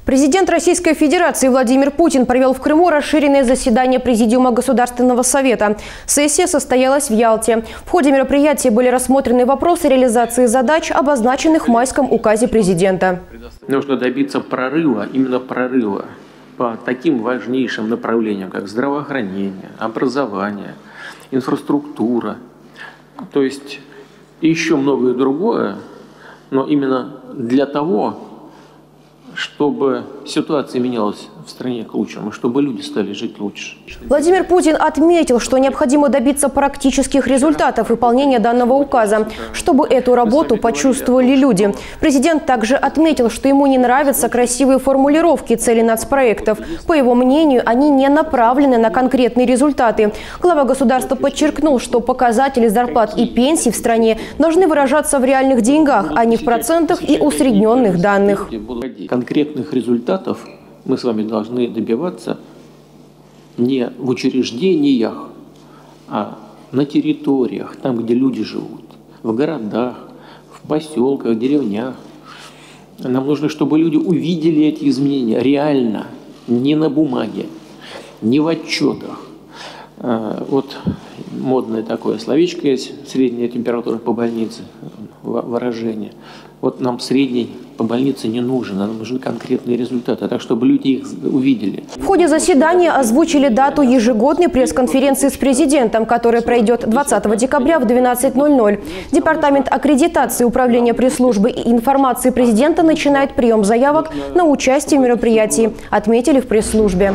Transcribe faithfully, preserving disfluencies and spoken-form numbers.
Президент Российской Федерации Владимир Путин провел в Крыму расширенное заседание Президиума Государственного Совета. Сессия состоялась в Ялте. В ходе мероприятия были рассмотрены вопросы реализации задач, обозначенных в майском указе президента. Нужно добиться прорыва, именно прорыва по таким важнейшим направлениям, как здравоохранение, образование, инфраструктура, то есть еще многое другое, но именно для того, чтобы ситуация менялась в стране к лучшему, чтобы люди стали жить лучше. Владимир Путин отметил, что необходимо добиться практических результатов выполнения данного указа, чтобы эту работу почувствовали люди. Президент также отметил, что ему не нравятся красивые формулировки целей нацпроектов. По его мнению, они не направлены на конкретные результаты. Глава государства подчеркнул, что показатели зарплат и пенсий в стране должны выражаться в реальных деньгах, а не в процентах и усредненных данных. Конкретных результатов мы с вами должны добиваться не в учреждениях, а на территориях, там, где люди живут, в городах, в поселках, деревнях. Нам нужно, чтобы люди увидели эти изменения реально, не на бумаге, не в отчетах. Вот модное такое словечко есть, средняя температура по больнице, выражение. Вот нам средний по больнице не нужен, нам нужны конкретные результаты, так чтобы люди их увидели. В ходе заседания озвучили дату ежегодной пресс-конференции с президентом, которая пройдет двадцатого декабря в двенадцать ноль ноль. Департамент аккредитации Управления пресс-службы и информации президента начинает прием заявок на участие в мероприятии, отметили в пресс-службе.